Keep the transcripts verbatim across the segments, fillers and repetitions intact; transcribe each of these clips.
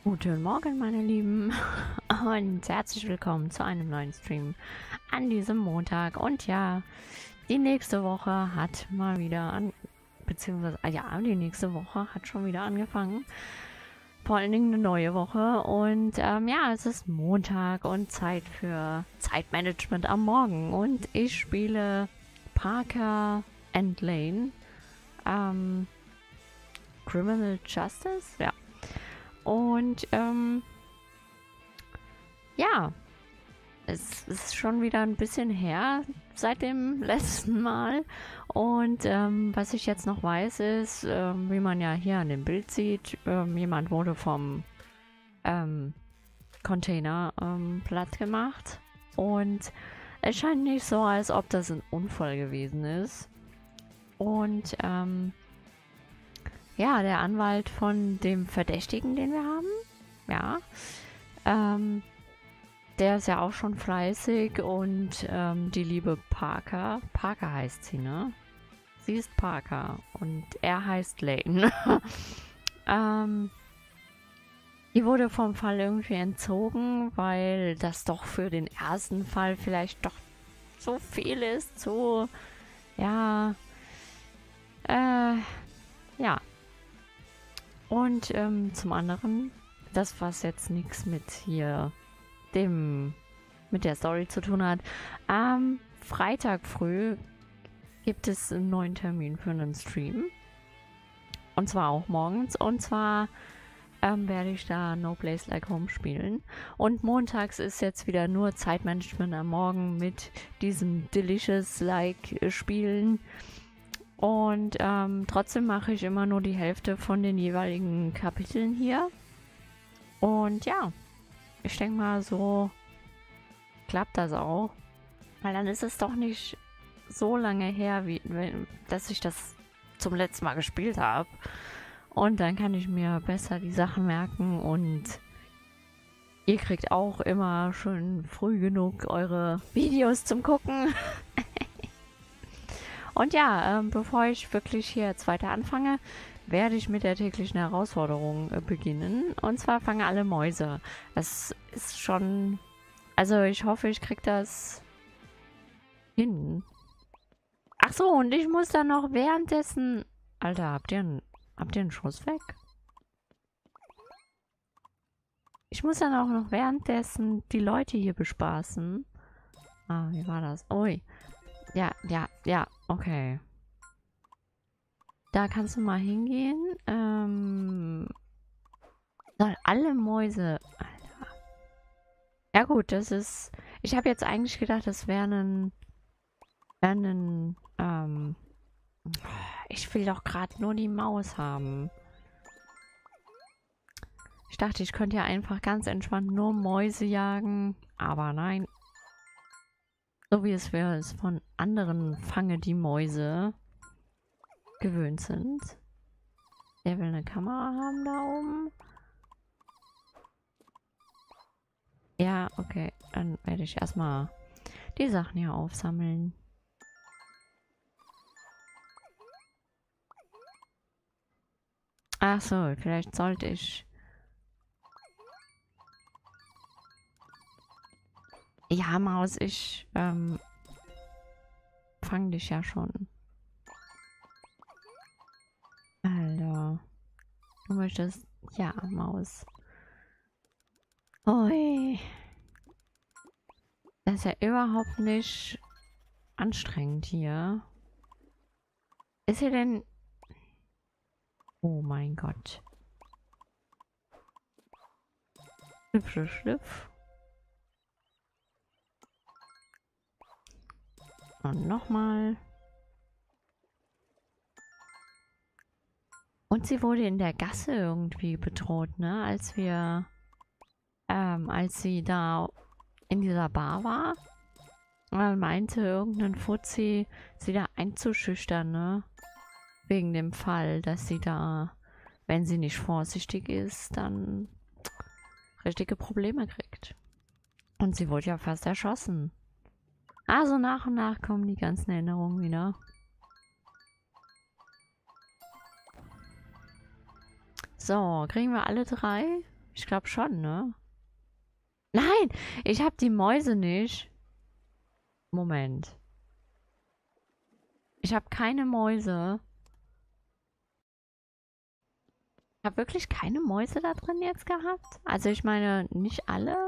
Guten Morgen, meine Lieben, und herzlich willkommen zu einem neuen Stream an diesem Montag. Und ja, die nächste Woche hat mal wieder an, beziehungsweise, ah ja, die nächste Woche hat schon wieder angefangen. Vor allen Dingen eine neue Woche. Und ähm, ja, es ist Montag und Zeit für Zeitmanagement am Morgen. Und ich spiele Parker and Lane. Ähm, Criminal Justice? Ja. Und ähm, ja, es ist schon wieder ein bisschen her seit dem letzten Mal. Und ähm, was ich jetzt noch weiß, ist, ähm, wie man ja hier an dem Bild sieht, ähm, jemand wurde vom ähm, Container ähm, platt gemacht. Und es scheint nicht so, als ob das ein Unfall gewesen ist. Und ähm, ja, der Anwalt von dem Verdächtigen, den wir haben, ja, ähm, der ist ja auch schon fleißig und ähm, die liebe Parker, Parker heißt sie, ne? Sie ist Parker und er heißt Lane. ähm, die wurde vom Fall irgendwie entzogen, weil das doch für den ersten Fall vielleicht doch so viel ist, so, ja, äh, ja. Und ähm, zum anderen, das was jetzt nichts mit hier dem mit der Story zu tun hat. Am Freitag früh gibt es einen neuen Termin für einen Stream. Und zwar auch morgens. Und zwar ähm, werde ich da No Place Like Home spielen. Und montags ist jetzt wieder nur Zeitmanagement am Morgen mit diesem Delicious Like Spielen. Und ähm, trotzdem mache ich immer nur die Hälfte von den jeweiligen Kapiteln hier. Und ja, ich denke mal, so klappt das auch. Weil dann ist es doch nicht so lange her, wie, dass ich das zum letzten Mal gespielt habe. Und dann kann ich mir besser die Sachen merken und ihr kriegt auch immer schön früh genug eure Videos zum Gucken. Und ja, ähm, bevor ich wirklich hier jetzt weiter anfange, werde ich mit der täglichen Herausforderung äh, beginnen. Und zwar fangen alle Mäuse. Das ist schon... Also ich hoffe, ich krieg das hin. Ach so, und ich muss dann noch währenddessen... Alter, habt ihr einen, habt ihr einen Schuss weg? Ich muss dann auch noch währenddessen die Leute hier bespaßen. Ah, wie war das? Ui. Ja, ja, ja, okay. Da kannst du mal hingehen. Ähm... Soll alle Mäuse... Alter. Ja gut, das ist... Ich habe jetzt eigentlich gedacht, das wäre ein... Wär ein... Ähm... Ich will doch gerade nur die Maus haben. Ich dachte, ich könnte ja einfach ganz entspannt nur Mäuse jagen. Aber nein. So wie es wir es von anderen Fange die Mäuse gewöhnt sind. Der will eine Kamera haben da oben. Ja, okay. Dann werde ich erstmal die Sachen hier aufsammeln. Ach so, vielleicht sollte ich... Ja, Maus, ich ähm, fang dich ja schon. Alter. Du möchtest... Ja, Maus. Ui. Das ist ja überhaupt nicht anstrengend hier. Ist hier denn... Oh mein Gott. Schlüpf, schlüpf, schlüpf. Und nochmal. Und sie wurde in der Gasse irgendwie bedroht, ne? Als wir... Ähm, als sie da in dieser Bar war. Und meinte irgendein Fuzzi, sie da einzuschüchtern, ne? Wegen dem Fall, dass sie da, wenn sie nicht vorsichtig ist, dann richtige Probleme kriegt. Und sie wurde ja fast erschossen. Also nach und nach kommen die ganzen Erinnerungen wieder. So, kriegen wir alle drei? Ich glaube schon, ne? Nein, ich habe die Mäuse nicht. Moment. Ich habe keine Mäuse. Ich habe wirklich keine Mäuse da drin jetzt gehabt? Also ich meine, nicht alle?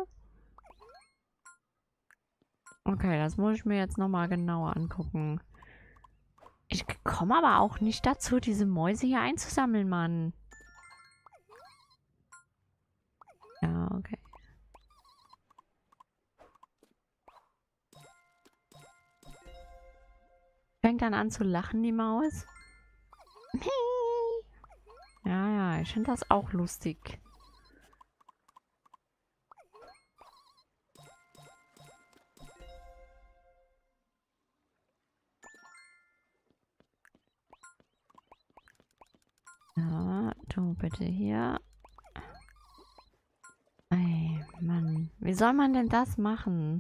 Okay, das muss ich mir jetzt nochmal genauer angucken. Ich komme aber auch nicht dazu, diese Mäuse hier einzusammeln, Mann. Ja, okay. Fängt dann an zu lachen, die Maus. Ja, ja, ich finde das auch lustig. Ja, du bitte hier. Ey, Mann. Wie soll man denn das machen?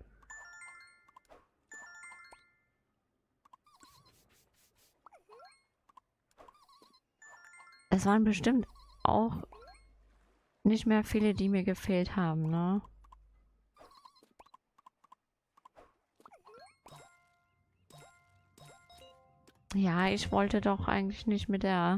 Es waren bestimmt auch nicht mehr viele, die mir gefehlt haben, ne? Ja, ich wollte doch eigentlich nicht mit der...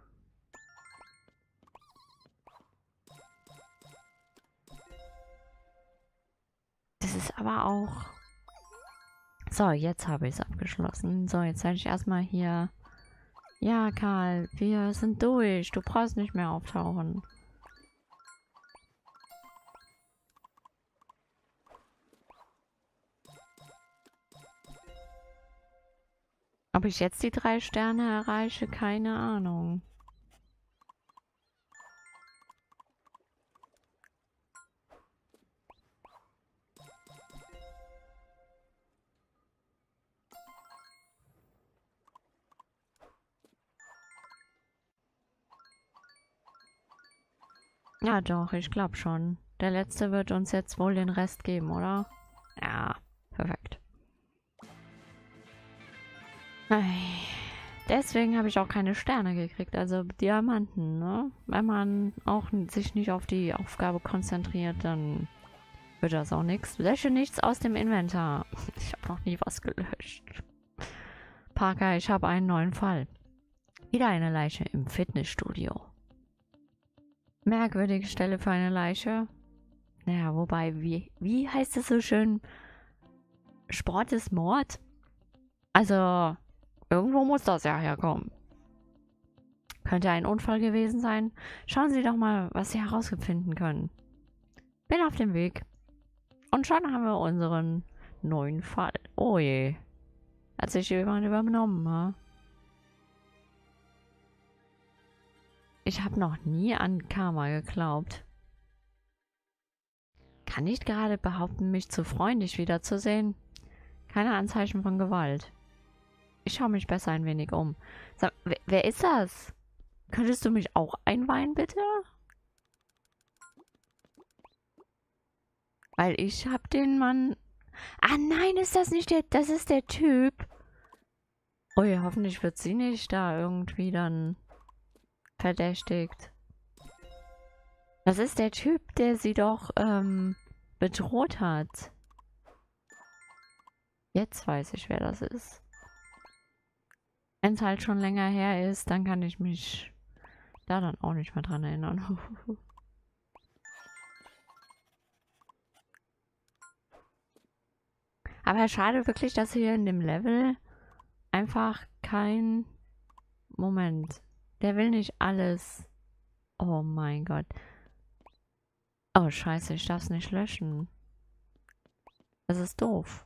Das ist aber auch... So, jetzt habe ich es abgeschlossen. So, jetzt werde ich erstmal hier... Ja, Karl, wir sind durch. Du brauchst nicht mehr auftauchen. Ob ich jetzt die drei Sterne erreiche, keine Ahnung. Ja, doch, ich glaube schon. Der letzte wird uns jetzt wohl den Rest geben, oder? Ja, perfekt. Ei. Deswegen habe ich auch keine Sterne gekriegt, also Diamanten, ne? Wenn man auch sich nicht auf die Aufgabe konzentriert, dann wird das auch nichts. Lösche nichts aus dem Inventar. Ich habe noch nie was gelöscht. Parker, ich habe einen neuen Fall. Wieder eine Leiche im Fitnessstudio. Merkwürdige Stelle für eine Leiche. Naja, wobei, wie, wie heißt es so schön? Sport ist Mord? Also, irgendwo muss das ja herkommen. Könnte ein Unfall gewesen sein. Schauen Sie doch mal, was Sie herausfinden können. Bin auf dem Weg. Und schon haben wir unseren neuen Fall. Oh je. Hat sich jemand übernommen, ha? Ich habe noch nie an Karma geglaubt. Kann nicht gerade behaupten, mich zu freundlich wiederzusehen. Keine Anzeichen von Gewalt. Ich schaue mich besser ein wenig um. Sag, wer, wer ist das? Könntest du mich auch einweihen, bitte? Weil ich hab den Mann... Ah nein, ist das nicht der... Das ist der Typ. Oh ja, hoffentlich wird sie nicht da irgendwie dann verdächtigt. Das ist der Typ, der sie doch ähm, bedroht hat. Jetzt weiß ich, wer das ist. Wenn es halt schon länger her ist, dann kann ich mich da dann auch nicht mehr dran erinnern. Aber schade wirklich, dass hier in dem Level einfach kein... Moment. Der will nicht alles. Oh mein Gott. Oh scheiße, ich darf es nicht löschen. Das ist doof.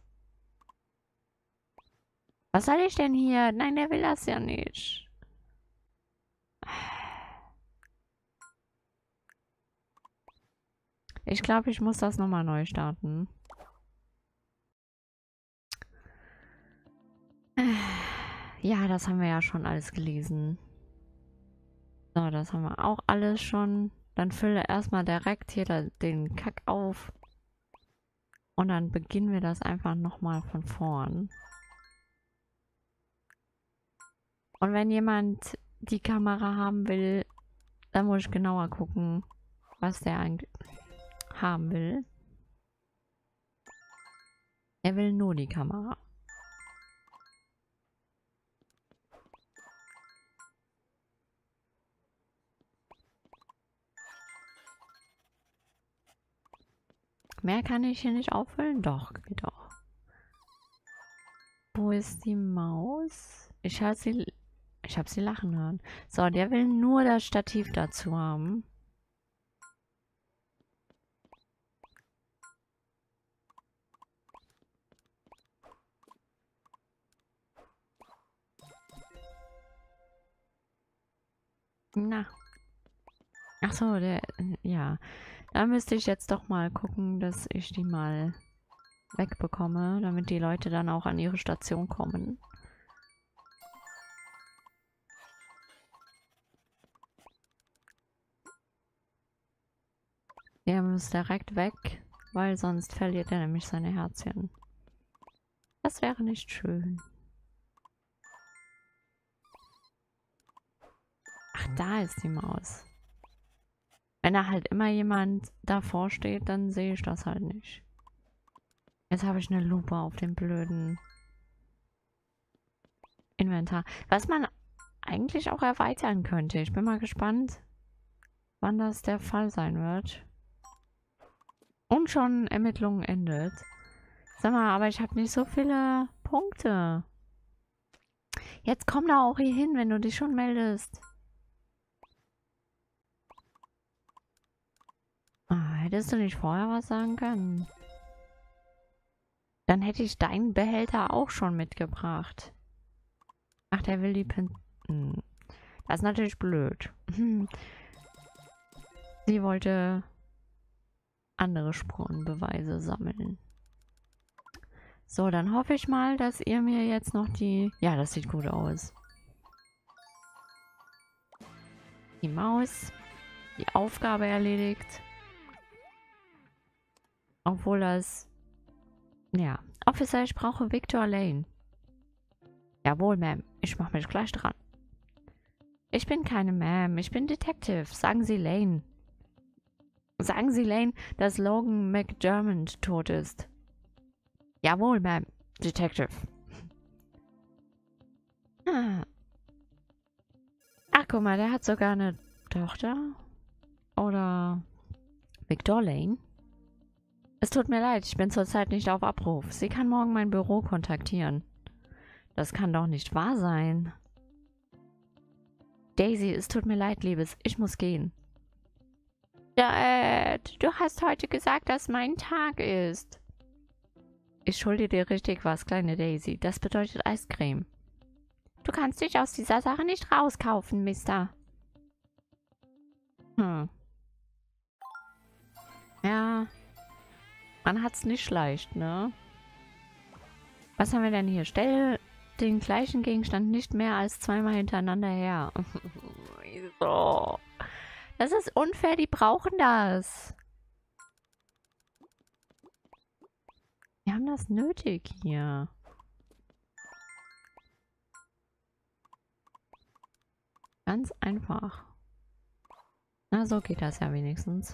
Was soll ich denn hier? Nein, der will das ja nicht. Ich glaube, ich muss das nochmal neu starten. Ja, das haben wir ja schon alles gelesen. So, das haben wir auch alles schon. Dann fülle erstmal direkt hier den Kack auf. Und dann beginnen wir das einfach nochmal von vorn. Und wenn jemand die Kamera haben will, dann muss ich genauer gucken. was der eigentlich haben will. Er will nur die Kamera. Mehr kann ich hier nicht auffüllen? Doch, geht auch. Wo ist die Maus? Ich habe sie, ich habe sie lachen hören. So, der will nur das Stativ dazu haben. Na. Ach so, der, ja. Da müsste ich jetzt doch mal gucken, dass ich die mal wegbekomme, damit die Leute dann auch an ihre Station kommen. Der muss direkt weg, weil sonst verliert er nämlich seine Herzchen. Das wäre nicht schön. Ach, da ist die Maus. Wenn da halt immer jemand davor steht, dann sehe ich das halt nicht. Jetzt habe ich eine Lupe auf dem blöden Inventar. Was man eigentlich auch erweitern könnte. Ich bin mal gespannt, wann das der Fall sein wird. Und schon Ermittlungen endet. Sag mal, aber ich habe nicht so viele Punkte. Jetzt komm da auch hier hin, wenn du dich schon meldest. Ah, hättest du nicht vorher was sagen können? Dann hätte ich deinen Behälter auch schon mitgebracht. Ach, der will die Pin... Hm. Das ist natürlich blöd. Sie wollte andere Spurenbeweise sammeln. So, dann hoffe ich mal, dass ihr mir jetzt noch die... Ja, das sieht gut aus. Die Maus. Die Aufgabe erledigt. Obwohl das... Ja. Officer, ich brauche Victor Lane. Jawohl, Ma'am. Ich mache mich gleich dran. Ich bin keine Ma'am. Ich bin Detective. Sagen Sie Lane. Sagen Sie Lane, dass Logan McDermott tot ist. Jawohl, Ma'am. Detective. Ah. Ach, guck mal, der hat sogar eine Tochter. Oder Victor Lane. Es tut mir leid, ich bin zurzeit nicht auf Abruf. Sie kann morgen mein Büro kontaktieren. Das kann doch nicht wahr sein. Daisy, es tut mir leid, Liebes. Ich muss gehen. Dad, du hast heute gesagt, dass mein Tag ist. Ich schulde dir richtig was, kleine Daisy. Das bedeutet Eiscreme. Du kannst dich aus dieser Sache nicht rauskaufen, Mister. Hm. Ja. Man hat's nicht leicht, ne? Was haben wir denn hier? Stell den gleichen Gegenstand nicht mehr als zweimal hintereinander her. Wieso? Das ist unfair, die brauchen das. Wir haben das nötig hier. Ganz einfach. Na, so geht das ja wenigstens.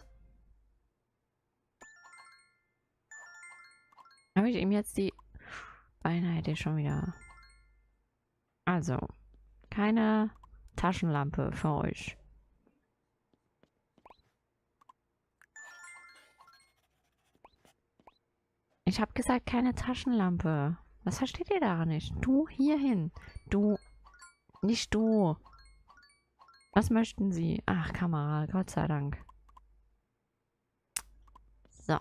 Habe ich ihm jetzt die... Beinahe hätte ich schon wieder... Also, keine Taschenlampe für euch. Ich habe gesagt, keine Taschenlampe. Was versteht ihr daran nicht? Du hier hin. Du. Nicht du. Was möchten Sie? Ach, Kamera. Gott sei Dank. So.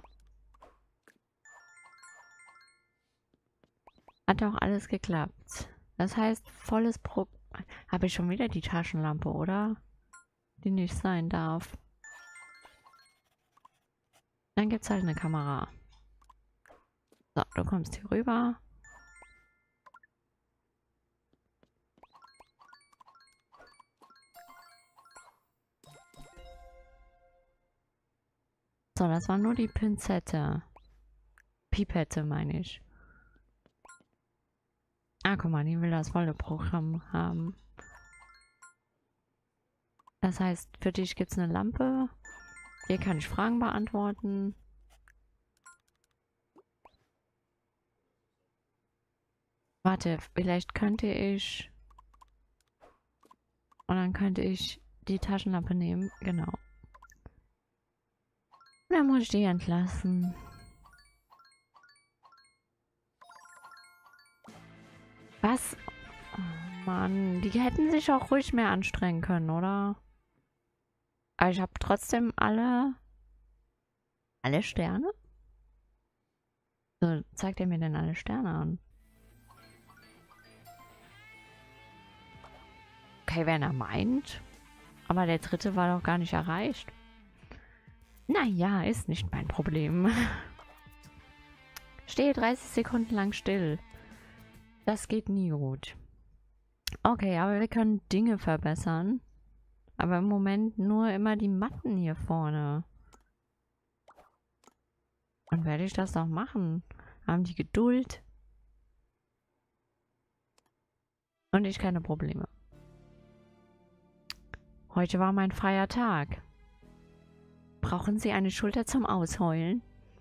Hat auch alles geklappt. Das heißt, volles Pro... Habe ich schon wieder die Taschenlampe, oder? Die nicht sein darf. Dann gibt es halt eine Kamera. So, du kommst hier rüber. So, das war nur die Pinzette. Pipette, meine ich. Ah, guck mal, die will das volle Programm haben. Das heißt, für dich gibt es eine Lampe Hier kann ich Fragen beantworten. Warte, vielleicht könnte ich... Und dann könnte ich die Taschenlampe nehmen. Genau. Und dann muss ich die entlassen. Was? Oh Mann, die hätten sich auch ruhig mehr anstrengen können, oder? Aber ich habe trotzdem alle... Alle Sterne? So, zeigt er mir denn alle Sterne an? Okay, wenn er meint. Aber der dritte war doch gar nicht erreicht. Naja, ist nicht mein Problem. Stehe dreißig Sekunden lang still. Das geht nie gut. Okay, aber wir können Dinge verbessern. Aber im Moment nur immer die Matten hier vorne. Und werde ich das noch machen? Haben die Geduld? Und ich keine Probleme. Heute war mein freier Tag. Brauchen Sie eine Schulter zum Ausheulen?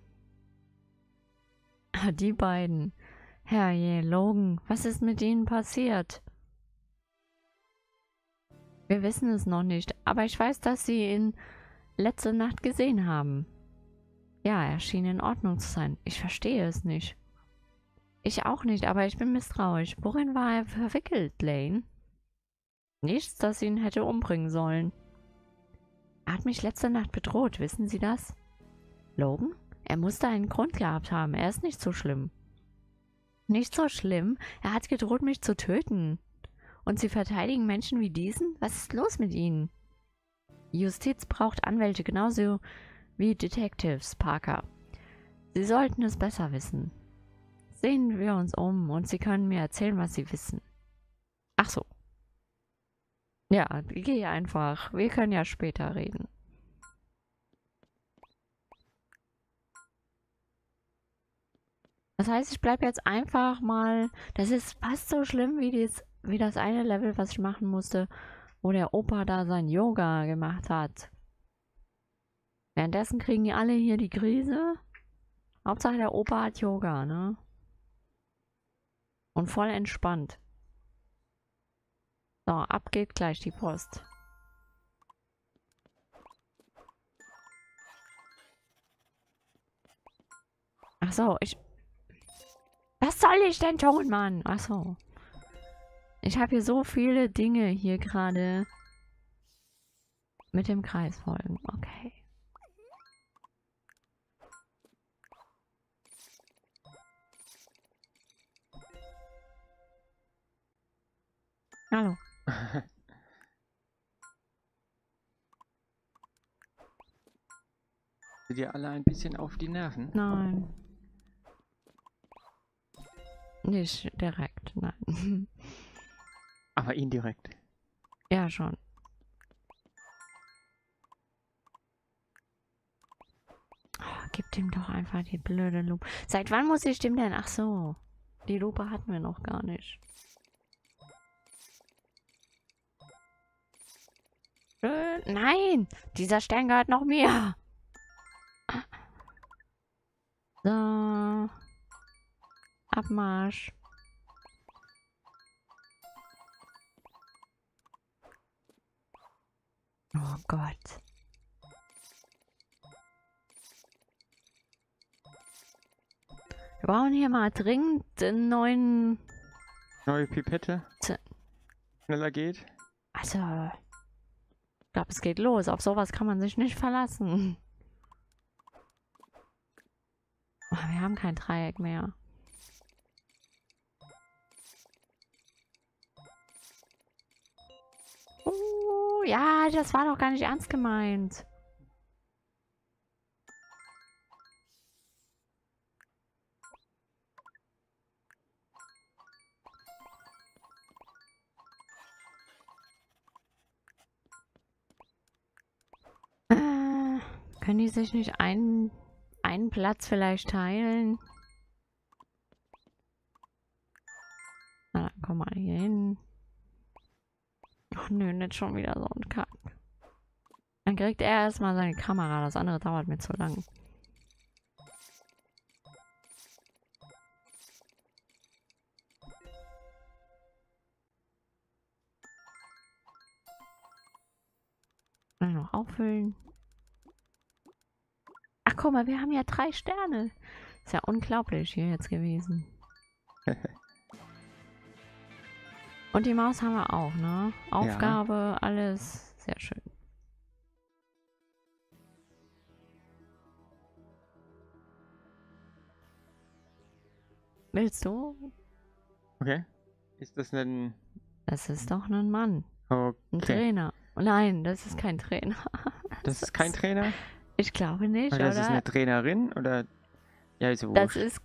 Ah, die beiden. Herrje, Logan, was ist mit ihnen passiert? Wir wissen es noch nicht, aber ich weiß, dass Sie ihn letzte Nacht gesehen haben. Ja, er schien in Ordnung zu sein. Ich verstehe es nicht. Ich auch nicht, aber ich bin misstrauisch. Worin war er verwickelt, Lane? Nichts, das ihn hätte umbringen sollen. Er hat mich letzte Nacht bedroht, wissen Sie das? Logan? Er musste einen Grund gehabt haben. Er ist nicht so schlimm. Nicht so schlimm? Er hat gedroht, mich zu töten. Und Sie verteidigen Menschen wie diesen? Was ist los mit Ihnen? Die Justiz braucht Anwälte genauso wie Detectives, Parker. Sie sollten es besser wissen. Sehen wir uns um und Sie können mir erzählen, was Sie wissen. Ach so. Ja, geh einfach. Wir können ja später reden. Das heißt, ich bleibe jetzt einfach mal... Das ist fast so schlimm wie, dies, wie das eine Level, was ich machen musste, wo der Opa da sein Yoga gemacht hat. Währenddessen kriegen die alle hier die Krise. Hauptsache der Opa hat Yoga, ne? Und voll entspannt. So, ab geht gleich die Post. Ach so, ich... Was soll ich denn tun, Mann? Ach so. Ich habe hier so viele Dinge hier gerade mit dem Kreis folgen. Okay. Hallo. Sind dir alle ein bisschen auf die Nerven? Nein. Nicht direkt, nein. Aber indirekt. Ja, schon. Oh, gib dem doch einfach die blöde Lupe. Seit wann muss ich dem denn? Ach so. Die Lupe hatten wir noch gar nicht. Schön. Nein! Dieser Stern gehört noch mir. So. Abmarsch. Oh Gott. Wir brauchen hier mal dringend einen neuen... Neue Pipette? Z Schneller geht? Also... Ich glaube, es geht los. Auf sowas kann man sich nicht verlassen. Oh, wir haben kein Dreieck mehr. Oh, ja, das war doch gar nicht ernst gemeint. Äh, können die sich nicht einen, einen Platz vielleicht teilen? Na, dann komm mal hier hin. Ach nö, nicht schon wieder so ein Kack. Dann kriegt er erstmal seine Kamera. Das andere dauert mir zu lang. Mal noch auffüllen. Ach, guck mal, wir haben ja drei Sterne. Ist ja unglaublich hier jetzt gewesen. Und die Maus haben wir auch, ne? Aufgabe, ja. Alles sehr schön. Willst du? Okay. Ist das ein... Das ist doch ein Mann. Okay. Ein Trainer. Nein, das ist kein Trainer. Das, das ist kein Trainer? Ich glaube nicht, oder? Das oder? ist eine Trainerin, oder? Ja, ist so Das wurscht. ist...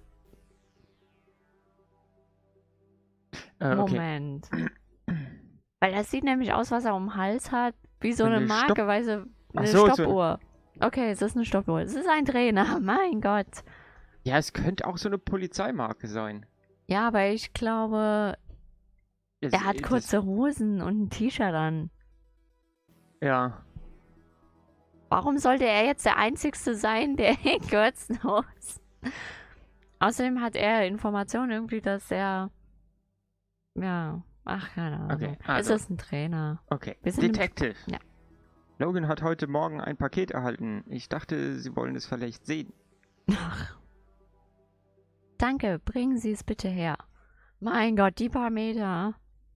Äh, okay. Moment. Weil das sieht nämlich aus, was er um den Hals hat, wie so eine, eine Marke, Stopp weil so eine so, Stoppuhr. So. Okay, es ist eine Stoppuhr. Es ist ein Trainer, mein Gott. Ja, es könnte auch so eine Polizeimarke sein. Ja, aber ich glaube, das, er hat kurze Hosen und ein T-Shirt an. Ja. Warum sollte er jetzt der Einzige sein, der in kurzen Hosen... Außerdem hat er Informationen irgendwie, dass er... Ja, ach, keine Ahnung. Okay, also. Es ist ein Trainer. Okay, Detective. Ja. Logan hat heute Morgen ein Paket erhalten. Ich dachte, Sie wollen es vielleicht sehen. Ach. Danke, bringen Sie es bitte her. Mein Gott, die paar Meter.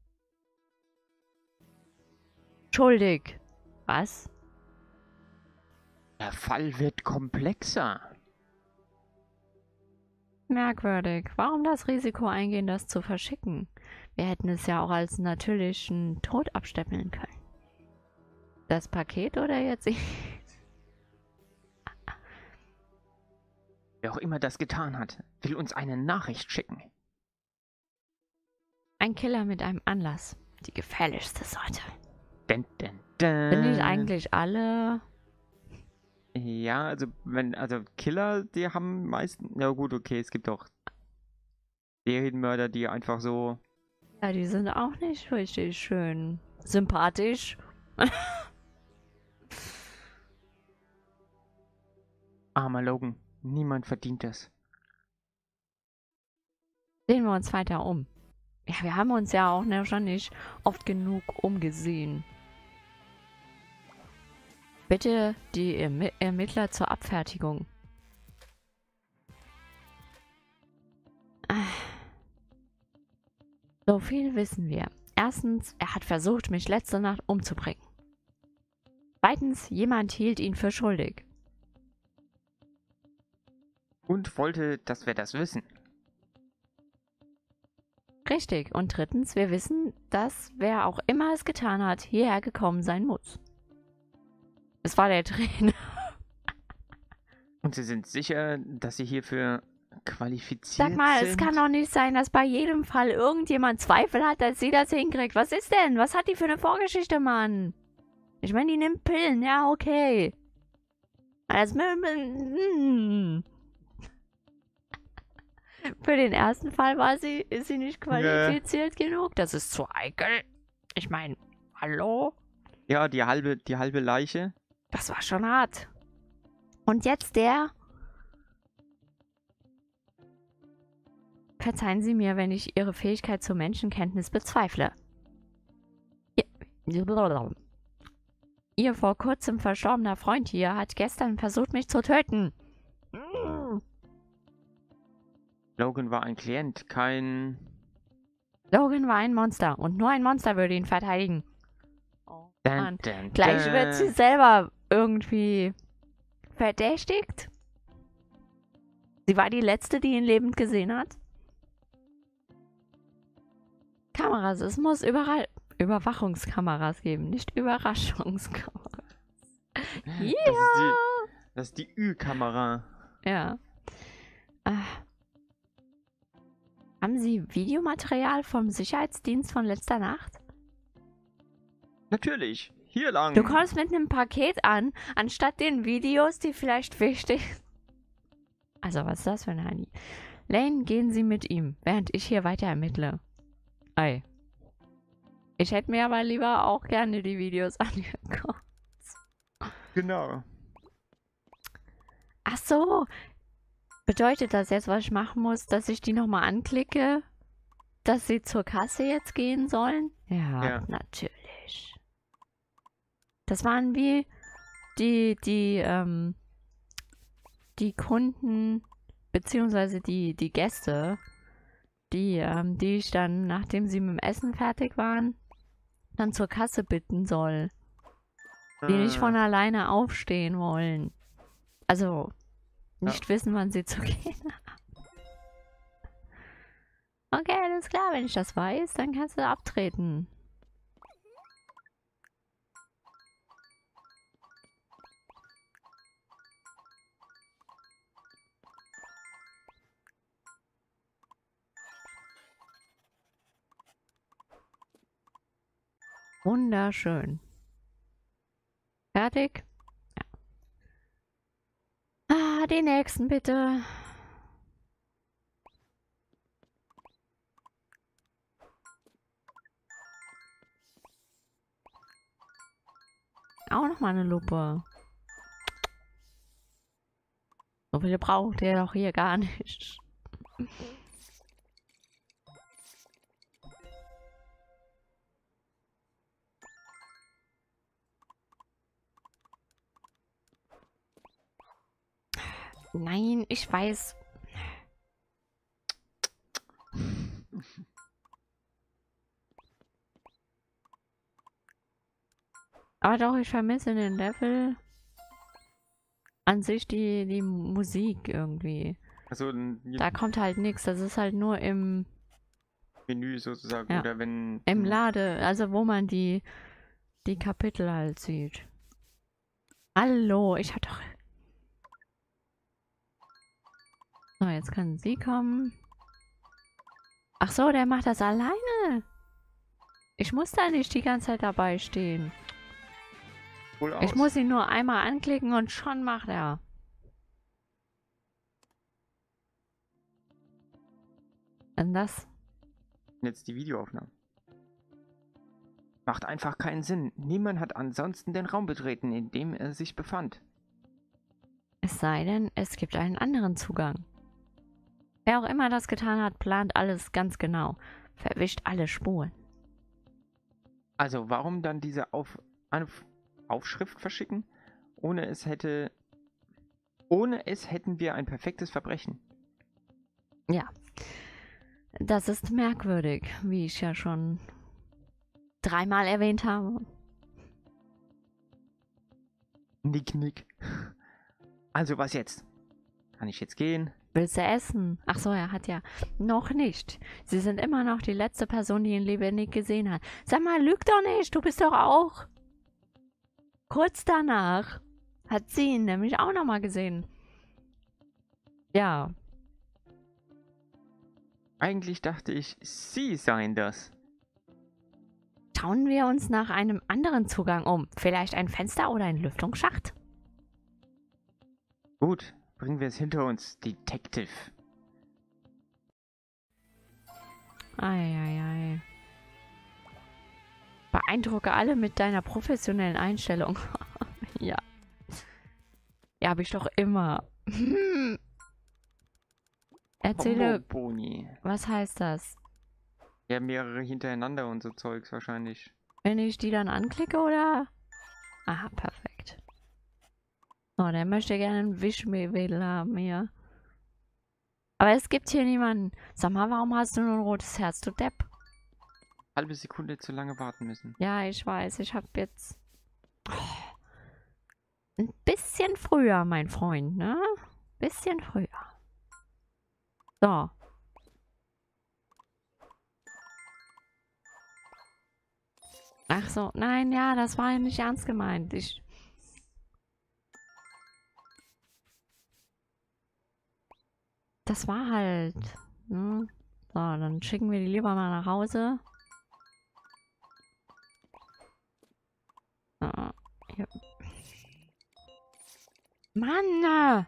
Schuldig. Was? Der Fall wird komplexer. Merkwürdig. Warum das Risiko eingehen, das zu verschicken? Wir hätten es ja auch als natürlichen Tod abstempeln können. Das Paket oder jetzt ich? Wer auch immer das getan hat, will uns eine Nachricht schicken. Ein Killer mit einem Anlass. Die gefährlichste Sorte. Dun, dun, dun. Sind nicht eigentlich alle... Ja, also wenn, also Killer, die haben meistens... Ja gut, okay, es gibt auch Serienmörder, die einfach so... Ja, die sind auch nicht richtig schön sympathisch. Armer Logan, niemand verdient das. Sehen wir uns weiter um. Ja, wir haben uns ja auch ne, schon nicht oft genug umgesehen. Bitte die Ermi- Ermittler zur Abfertigung. So viel wissen wir. Erstens, er hat versucht, mich letzte Nacht umzubringen. Zweitens, jemand hielt ihn für schuldig. Und wollte, dass wir das wissen. Richtig. Und drittens, wir wissen, dass wer auch immer es getan hat, hierher gekommen sein muss. Es war der Trainer. Und Sie sind sicher, dass Sie hierfür qualifiziert Sag mal, sind? Es kann doch nicht sein, dass bei jedem Fall irgendjemand Zweifel hat, dass sie das hinkriegt. Was ist denn? Was hat die für eine Vorgeschichte, Mann? Ich meine, die nimmt Pillen. Ja, okay. Das Für den ersten Fall war sie, ist sie nicht qualifiziert nee. genug. Das ist zu heikel. Ich meine, hallo? Ja, die halbe, die halbe Leiche. Das war schon hart. Und jetzt der... Verzeihen Sie mir, wenn ich Ihre Fähigkeit zur Menschenkenntnis bezweifle. Ihr, Ihr vor kurzem verstorbener Freund hier hat gestern versucht, mich zu töten. Logan war ein Klient, kein... Logan war ein Monster und nur ein Monster würde ihn verteidigen. Oh Mann. Dun, dun, Gleich dun. wird sie selber irgendwie verdächtigt. Sie war die Letzte, die ihn lebend gesehen hat. Kameras, es muss überall Überwachungskameras geben, nicht Überraschungskameras. Ja. Das ist die, die Ü-Kamera. Ja. Äh. Haben Sie Videomaterial vom Sicherheitsdienst von letzter Nacht? Natürlich. Hier lang. Du kommst mit einem Paket an, anstatt den Videos, die vielleicht wichtig sind. Also, was ist das für ein Honey? Lane, gehen Sie mit ihm, während ich hier weiter ermittle. Ei. Ich hätte mir aber lieber auch gerne die Videos angeguckt. Genau. Ach so. Bedeutet das jetzt, was ich machen muss, dass ich die nochmal anklicke, dass sie zur Kasse jetzt gehen sollen? Ja, Ja. natürlich. Das waren wie die, die, ähm, die Kunden, beziehungsweise die, die Gäste, die, ähm, die ich dann, nachdem sie mit dem Essen fertig waren, dann zur Kasse bitten soll. Die nicht von Ah, alleine aufstehen wollen. Also, nicht ja. wissen, wann sie zu gehen haben. Okay, alles klar, wenn ich das weiß, dann kannst du abtreten. Wunderschön. Fertig? Ja. Ah, die nächsten bitte. Auch nochmal eine Lupe. So viele braucht ihr doch hier gar nicht. Nein, ich weiß. Aber doch, ich vermisse in den Level an sich die, die Musik irgendwie. Also ein Da kommt halt nichts. Das ist halt nur im, Menü sozusagen. ja, Oder wenn. im hm, Lade, also wo man die, die Kapitel halt sieht. Hallo, ich hab doch... So, jetzt kann sie kommen. Ach so, der macht das alleine. Ich muss da nicht die ganze Zeit dabei stehen. Wohl aus. Ich muss ihn nur einmal anklicken und schon macht er. Und das? Jetzt die Videoaufnahme. Macht einfach keinen Sinn. Niemand hat ansonsten den Raum betreten, in dem er sich befand. Es sei denn, es gibt einen anderen Zugang. Wer auch immer das getan hat, plant alles ganz genau. Verwischt alle Spuren. Also warum dann diese Auf Auf Aufschrift verschicken? Ohne es hätte... Ohne es hätten wir ein perfektes Verbrechen. Ja. Das ist merkwürdig, wie ich ja schon dreimal erwähnt habe. Nick, nick. Also was jetzt? Kann ich jetzt gehen? Willst du essen? Ach so, er hat ja noch nicht. Sie sind immer noch die letzte Person, die ihn lebendig gesehen hat. Sag mal, lüg doch nicht, du bist doch auch. Kurz danach hat sie ihn nämlich auch nochmal gesehen. Ja. Eigentlich dachte ich, Sie seien das. Schauen wir uns nach einem anderen Zugang um. Vielleicht ein Fenster oder ein Lüftungsschacht? Gut, bringen wir es hinter uns, Detective. Eieiei. Beeindrucke alle mit deiner professionellen Einstellung. Ja. Ja, habe ich doch immer. Erzähle, Combo Boni. was heißt das? Ja, mehrere hintereinander und so Zeugs wahrscheinlich. Wenn ich die dann anklicke, oder? Aha, perfekt. Oh, der möchte gerne einen Wischwedel haben hier. Aber es gibt hier niemanden. Sag mal, warum hast du nur ein rotes Herz, du Depp? Halbe Sekunde zu lange warten müssen. Ja, ich weiß, ich hab jetzt... Oh, ein bisschen früher, mein Freund, ne? Bisschen früher. So. Ach so, nein, ja, das war ja nicht ernst gemeint. Ich... Das war halt... Ne? So, dann schicken wir die lieber mal nach Hause. So, hier. Mann!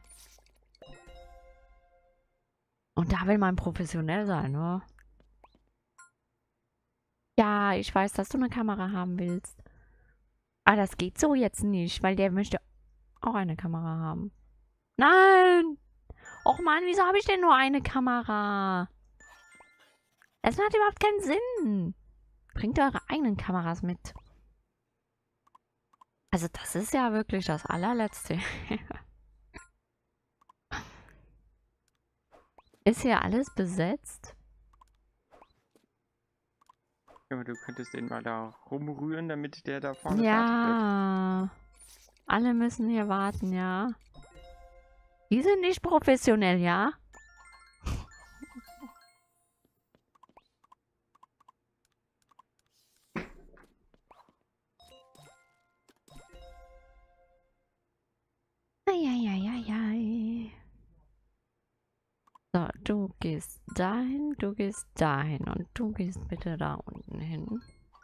Und da will man professionell sein, ne? Ja, ich weiß, dass du eine Kamera haben willst. Aber das geht so jetzt nicht, weil der möchte auch eine Kamera haben. Nein! Och Mann, wieso habe ich denn nur eine Kamera? Es macht überhaupt keinen Sinn. Bringt eure eigenen Kameras mit. Also das ist ja wirklich das allerletzte. Ist hier alles besetzt? Aber du könntest den mal da rumrühren, damit der da vorne fertig Ja. Alle müssen hier warten, ja. Die sind nicht professionell, ja? Eieieiei. So, du gehst dahin, du gehst dahin und du gehst bitte da unten hin.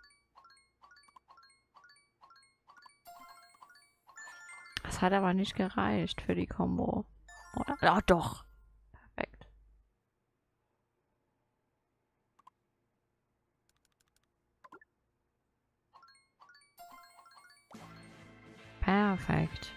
Das hat aber nicht gereicht für die Combo. Oder? Ja, doch. Perfekt. Perfekt.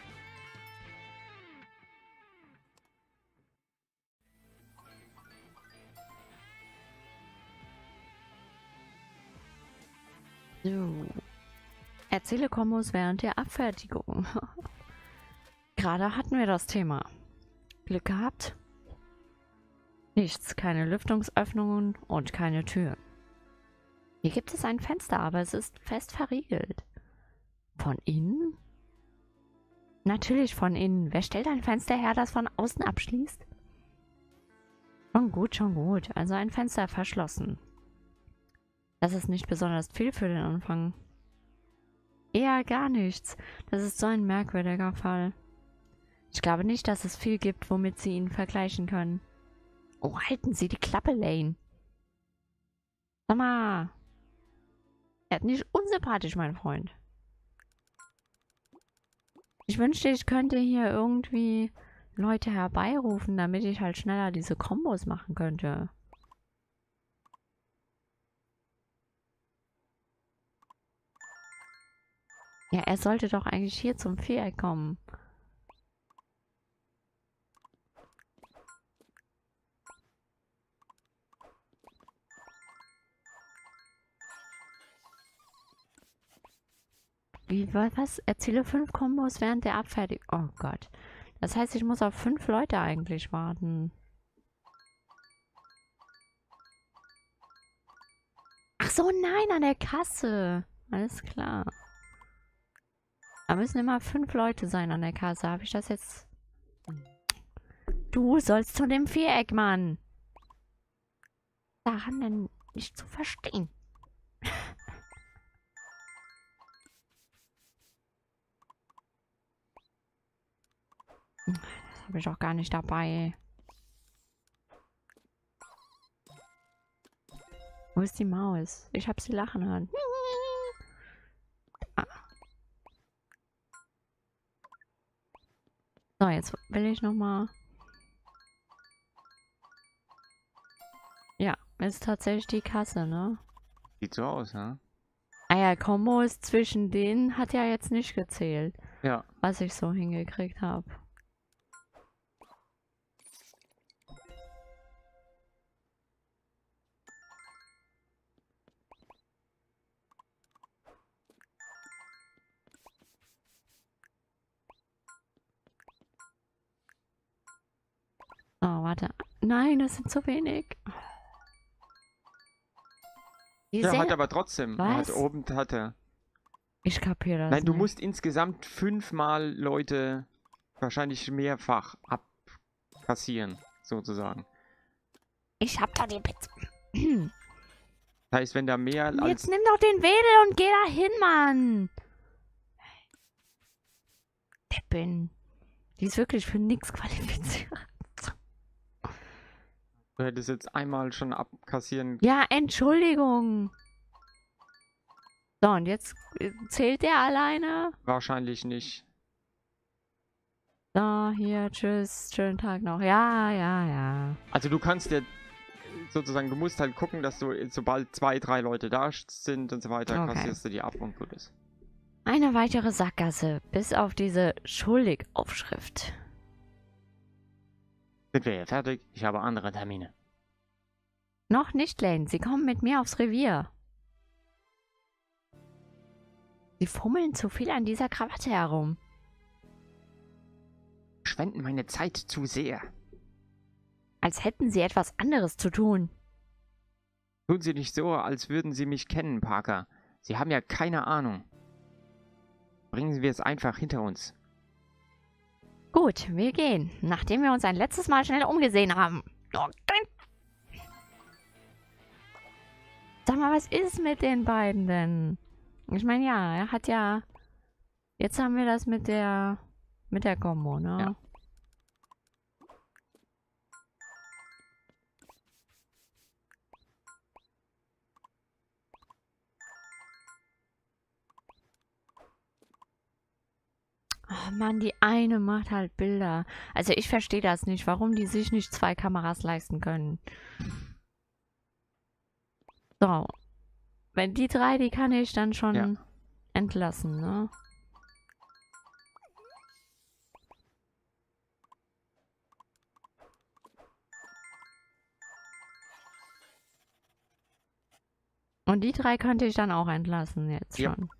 So. Erzähle Kombos während der Abfertigung. Gerade hatten wir das Thema. Glück gehabt? Nichts, keine Lüftungsöffnungen und keine Türen. Hier gibt es ein Fenster, aber es ist fest verriegelt. Von innen? Natürlich von innen. Wer stellt ein Fenster her, das von außen abschließt? Schon gut, schon gut. Also ein Fenster verschlossen. Das ist nicht besonders viel für den Anfang. Eher gar nichts. Das ist so ein merkwürdiger Fall. Ich glaube nicht, dass es viel gibt, womit Sie ihn vergleichen können. Oh, halten Sie die Klappe, Lane. Sag mal. Er hat nicht unsympathisch, mein Freund. Ich wünschte, ich könnte hier irgendwie Leute herbeirufen, damit ich halt schneller diese Kombos machen könnte. Ja, er sollte doch eigentlich hier zum Viereck kommen. Wie, was? Erziele fünf Kombos während der Abfertigung. Oh Gott. Das heißt, ich muss auf fünf Leute eigentlich warten. Ach so, nein, an der Kasse. Alles klar. Da müssen immer fünf Leute sein an der Kasse. Habe ich das jetzt... Du sollst zu dem Viereck, Mann. Daran denn nicht zu verstehen. Das habe ich auch gar nicht dabei. Wo ist die Maus? Ich habe sie lachen hören. Ah. So, jetzt will ich noch mal. Ja, ist tatsächlich die Kasse, ne? Sieht so aus, ne? Ah ja, Kombos zwischen denen hat ja jetzt nicht gezählt. Ja. Was ich so hingekriegt habe. Oh, warte. Nein, das sind zu wenig. Die Ja, sehr- hat aber trotzdem. Er Hat Was? oben hat er. Ich kapiere das Nein, du nicht. musst insgesamt fünfmal Leute wahrscheinlich mehrfach abkassieren, sozusagen. Ich hab da die Pizza. Das heißt, wenn da mehr als... Jetzt nimm doch den Wedel und geh da hin, Mann. Deppin. Die ist wirklich für nichts qualifiziert. Du hättest jetzt einmal schon abkassieren. Ja, Entschuldigung. So, und jetzt äh, zählt der alleine? Wahrscheinlich nicht. So, hier, tschüss, schönen Tag noch. Ja, ja, ja. Also du kannst dir sozusagen, du musst halt gucken, dass du, sobald zwei, drei Leute da sind und so weiter, Okay. kassierst du die ab und gut ist. Eine weitere Sackgasse, bis auf diese Schuldig-Aufschrift. Sind wir hier fertig? Ich habe andere Termine. Noch nicht, Lane. Sie kommen mit mir aufs Revier. Sie fummeln zu viel an dieser Krawatte herum. Verschwenden meine Zeit zu sehr. Als hätten sie etwas anderes zu tun. Tun Sie nicht so, als würden Sie mich kennen, Parker. Sie haben ja keine Ahnung. Bringen wir es einfach hinter uns. Gut, wir gehen, nachdem wir uns ein letztes Mal schnell umgesehen haben. Sag mal, was ist mit den beiden denn? Ich meine, ja, er hat ja... Jetzt haben wir das mit der... Mit der Kombo, ne? Ja. Oh Mann, die eine macht halt Bilder. Also ich verstehe das nicht, warum die sich nicht zwei Kameras leisten können. So. Wenn die drei, die kann ich dann schon Ja. entlassen, ne? Und die drei könnte ich dann auch entlassen jetzt Ja. schon.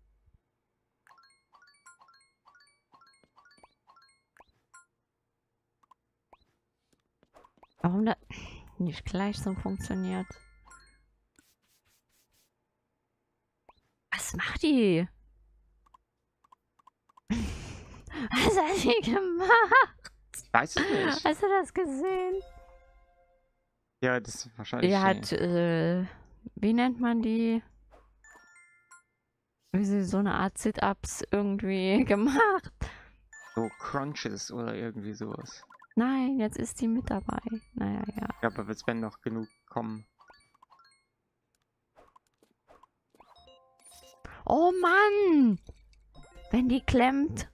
Warum das nicht gleich so funktioniert? Was macht die? Was hat die gemacht? Weiß es nicht. Hast du das gesehen? Ja, das ist wahrscheinlich... Die äh, hat, äh, wie nennt man die? Wie sie so eine Art Sit-Ups irgendwie gemacht. so Crunches oder irgendwie sowas. Nein, jetzt ist die mit dabei. Naja, ja. Ja, aber es werden noch genug kommen. Oh Mann! Wenn die klemmt.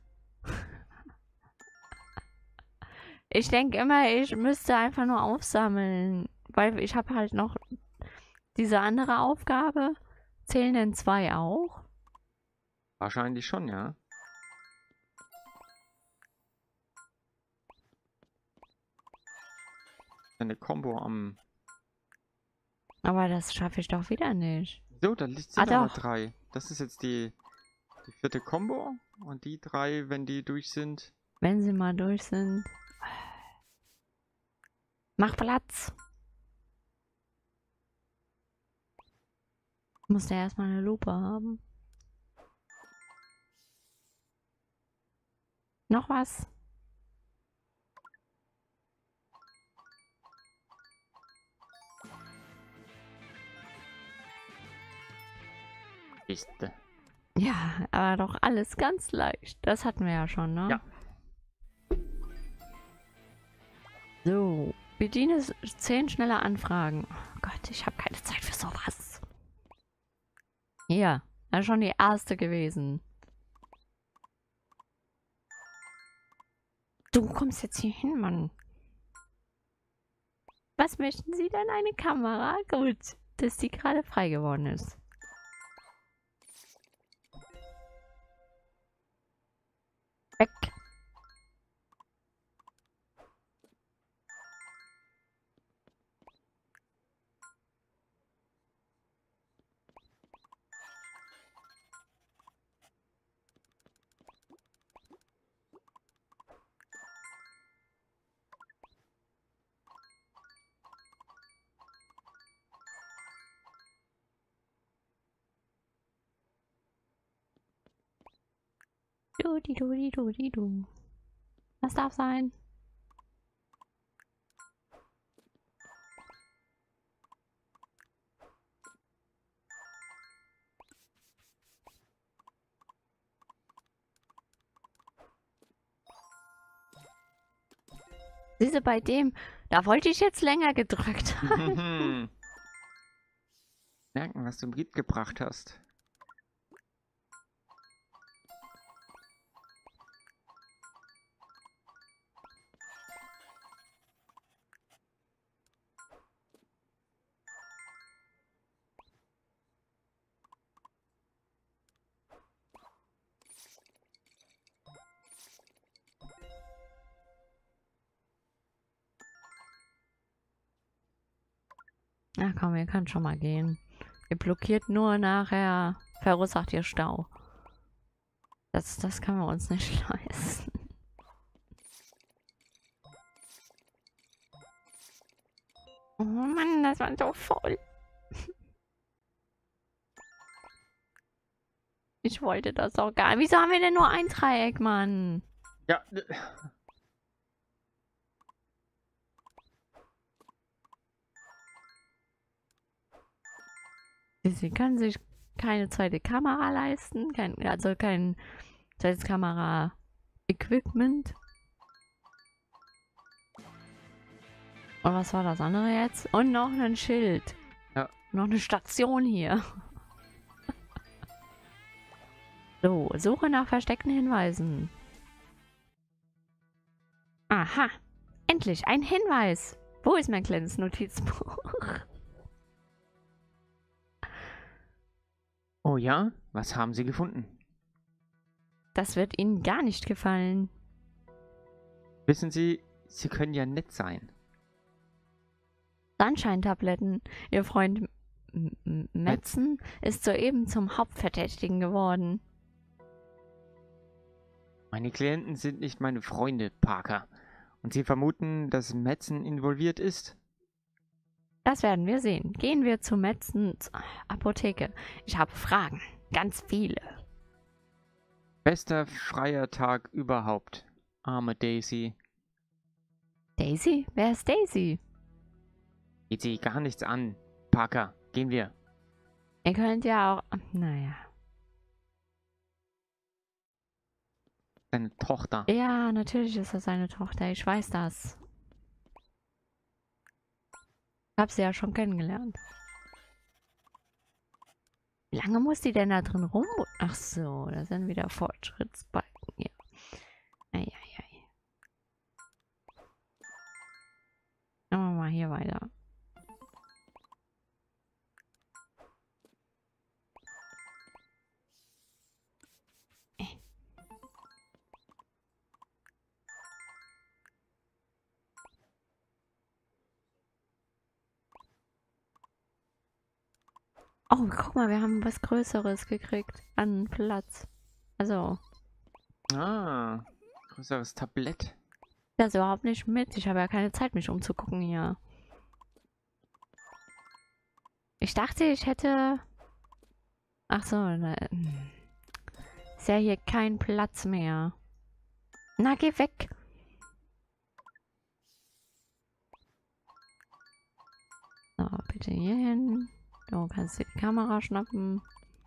Ich denke immer, ich müsste einfach nur aufsammeln. Weil ich habe halt noch diese andere Aufgabe. Zählen denn zwei auch? Wahrscheinlich schon, ja. Eine Combo am... Aber das schaffe ich doch wieder nicht. So, da sind Ah, aber doch. drei. Das ist jetzt die, die vierte Combo. Und die drei, wenn die durch sind... Wenn sie mal durch sind. Mach Platz. Muss der erstmal eine Lupe haben. Noch was? Ist. Ja, aber doch alles ganz leicht. Das hatten wir ja schon, ne? Ja. So, bediene zehn schnelle Anfragen. Oh Gott, ich habe keine Zeit für sowas. Hier, das ist schon die erste gewesen. Du kommst jetzt hier hin, Mann. Was möchten Sie denn? Eine Kamera? Gut, dass die gerade frei geworden ist. Weg. Du, die, du, die, du, die, du. Das darf sein. Siehste, bei dem, da wollte ich jetzt länger gedrückt haben. Merken, was du mitgebracht hast. Na komm, ihr könnt schon mal gehen. Ihr blockiert nur nachher, verursacht ihr Stau. Das, das können wir uns nicht leisten. Oh Mann, das war so voll. Ich wollte das auch gar nicht. Wieso haben wir denn nur ein Dreieck, Mann? Ja. Sie können sich keine zweite Kamera leisten, kein, also kein zweites Kamera-Equipment. Und was war das andere jetzt? Und noch ein Schild. Ja. Noch eine Station hier. So, Suche nach versteckten Hinweisen. Aha, endlich ein Hinweis. Wo ist mein kleines Notizbuch? Oh ja? Was haben Sie gefunden? Das wird Ihnen gar nicht gefallen. Wissen Sie, Sie können ja nett sein. Sunshine-Tabletten. Ihr Freund M M Metzen ist soeben zum Hauptverdächtigen geworden. Meine Klienten sind nicht meine Freunde, Parker. Und Sie vermuten, dass Metzen involviert ist? Das werden wir sehen. Gehen wir zu Metzens Apotheke. Ich habe Fragen. Ganz viele. Bester freier Tag überhaupt. Arme Daisy. Daisy? Wer ist Daisy? Geht Sie gar nichts an. Parker, gehen wir. Ihr könnt ja auch... Naja. Seine Tochter. Ja, natürlich ist das seine Tochter. Ich weiß das. Ich habe sie ja schon kennengelernt. Wie lange muss die denn da drin rum? Ach so, da sind wieder Fortschrittsbalken hier. Eieiei. Machen wir mal hier weiter. Oh, guck mal, wir haben was Größeres gekriegt an Platz. Also, Ah, größeres Tablett. das überhaupt nicht mit. Ich habe ja keine Zeit, mich umzugucken hier. Ich dachte, ich hätte... Ach so, ne, ist ja hier kein Platz mehr. Na, geh weg. So, bitte hier hin. Du kannst dir die Kamera schnappen.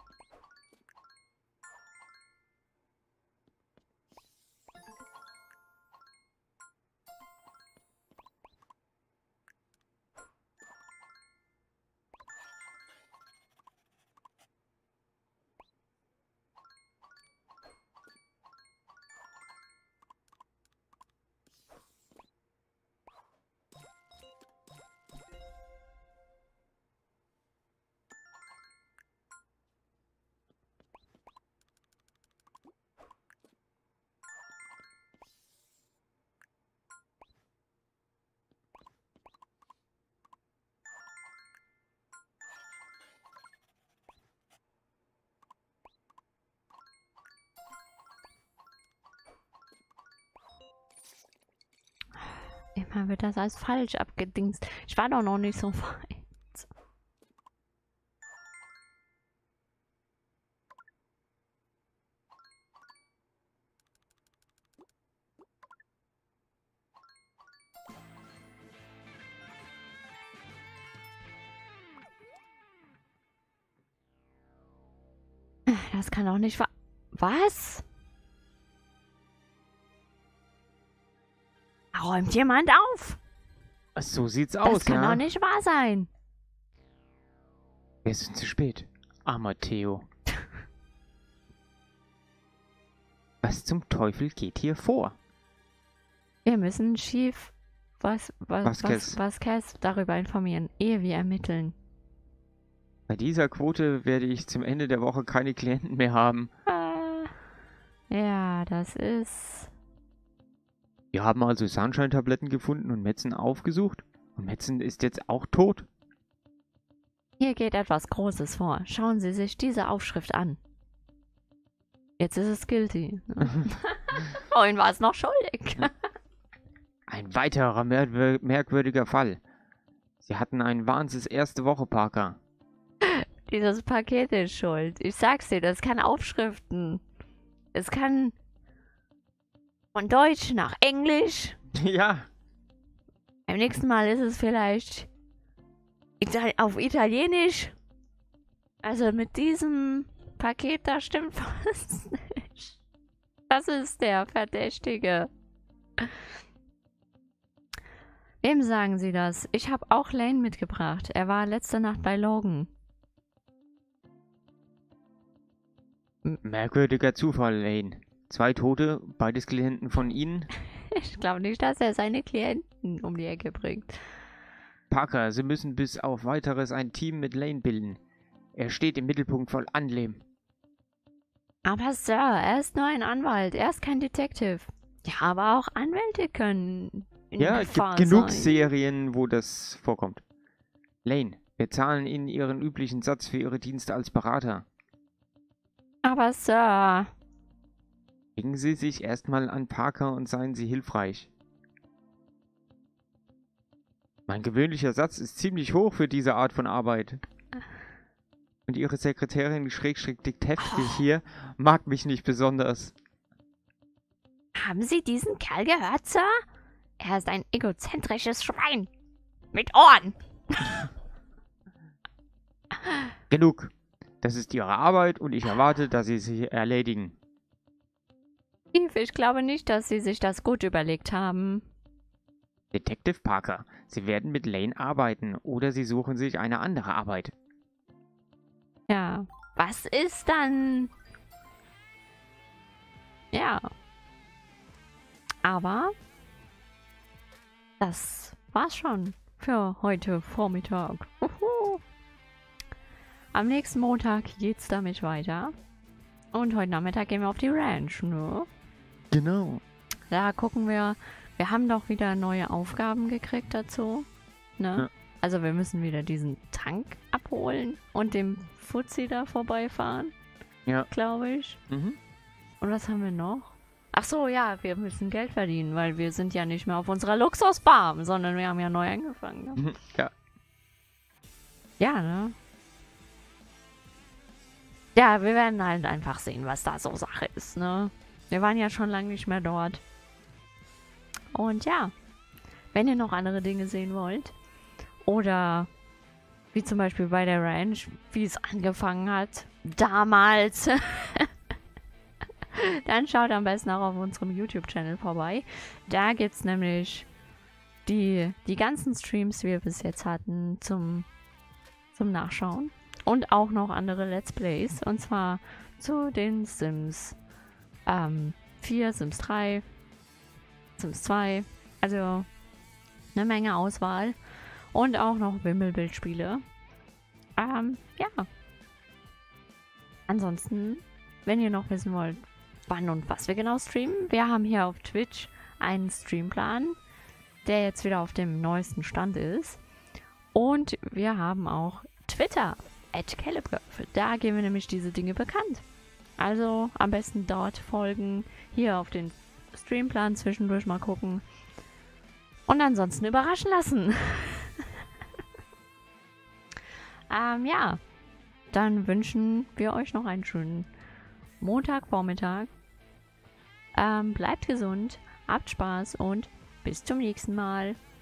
Immer wird das als falsch abgedingst. Ich war doch noch nicht so weit. Das kann doch nicht wahr... Was? Räumt jemand auf? So sieht's Das aus, kann ja? doch nicht wahr sein. Wir sind zu spät. Armer Theo. Was zum Teufel geht hier vor? Wir müssen Chief was, was, Vasquez. was, Vasquez darüber informieren, ehe wir ermitteln. Bei dieser Quote werde ich zum Ende der Woche keine Klienten mehr haben. Ah, ja, das ist... Wir haben also Sunshine-Tabletten gefunden und Metzen aufgesucht. Und Metzen ist jetzt auch tot? Hier geht etwas Großes vor. Schauen Sie sich diese Aufschrift an. Jetzt ist es guilty. Vorhin war es noch schuldig. Ein weiterer merkwür merkwürdiger Fall. Sie hatten ein Wahnsinns erste Woche, Parker. Dieses Paket ist schuld. Ich sag's dir, das kann Aufschriften. Es kann von Deutsch nach Englisch. Ja. Beim nächsten Mal ist es vielleicht Ital auf Italienisch. Also mit diesem Paket, da stimmt was nicht. Das ist der Verdächtige. Wem sagen Sie das? Ich habe auch Lane mitgebracht. Er war letzte Nacht bei Logan. Merkwürdiger Zufall, Lane. Zwei Tote, beides Klienten von Ihnen. Ich glaube nicht, dass er seine Klienten um die Ecke bringt. Parker, Sie müssen bis auf weiteres ein Team mit Lane bilden. Er steht im Mittelpunkt von Anleben. Aber Sir, er ist nur ein Anwalt. Er ist kein Detective. Ja, aber auch Anwälte können in Ja, es Gefahr gibt genug sein. Serien, wo das vorkommt. Lane, wir zahlen Ihnen Ihren üblichen Satz für Ihre Dienste als Berater. Aber Sir... Legen Sie sich erstmal an Parker und seien Sie hilfreich. Mein gewöhnlicher Satz ist ziemlich hoch für diese Art von Arbeit. Und Ihre Sekretärin, Schrägstrich Detective Oh. hier, mag mich nicht besonders. Haben Sie diesen Kerl gehört, Sir? Er ist ein egozentrisches Schwein. Mit Ohren. Genug. Das ist Ihre Arbeit und ich erwarte, dass Sie sie erledigen. Steve, ich glaube nicht, dass Sie sich das gut überlegt haben. Detective Parker, Sie werden mit Lane arbeiten oder Sie suchen sich eine andere Arbeit. Ja. Was ist dann... Ja. Aber... Das war's schon für heute Vormittag. Uhu. Am nächsten Montag geht's damit weiter. Und heute Nachmittag gehen wir auf die Ranch, ne? Genau. Da gucken wir... Wir haben doch wieder neue Aufgaben gekriegt dazu. Ne? Ja. Also wir müssen wieder diesen Tank abholen und dem Fuzzi da vorbeifahren. Ja. Glaube ich. Mhm. Und was haben wir noch? Ach so, ja, wir müssen Geld verdienen, weil wir sind ja nicht mehr auf unserer Luxusfarm, sondern wir haben ja neu angefangen. Ne? Mhm. Ja. Ja, ne? Ja, wir werden halt einfach sehen, was da so Sache ist, ne? Wir waren ja schon lange nicht mehr dort. Und ja, wenn ihr noch andere Dinge sehen wollt, oder wie zum Beispiel bei der Ranch, wie es angefangen hat, damals, dann schaut am besten auch auf unserem YouTube-Channel vorbei. Da gibt es nämlich die, die ganzen Streams, die wir bis jetzt hatten, zum, zum Nachschauen. Und auch noch andere Let's Plays. Und zwar zu den Sims ähm, vier, Sims drei, Sims zwei. Also eine Menge Auswahl. Und auch noch Wimmelbildspiele. Ähm, ja. Ansonsten, wenn ihr noch wissen wollt, wann und was wir genau streamen, wir haben hier auf Twitch einen Streamplan, der jetzt wieder auf dem neuesten Stand ist. Und wir haben auch Twitter, at Kellebröpfe. Da geben wir nämlich diese Dinge bekannt. Also am besten dort folgen, hier auf den Streamplan zwischendurch mal gucken. Und ansonsten überraschen lassen. ähm, ja. Dann wünschen wir euch noch einen schönen Montagvormittag. Ähm, bleibt gesund, habt Spaß und bis zum nächsten Mal.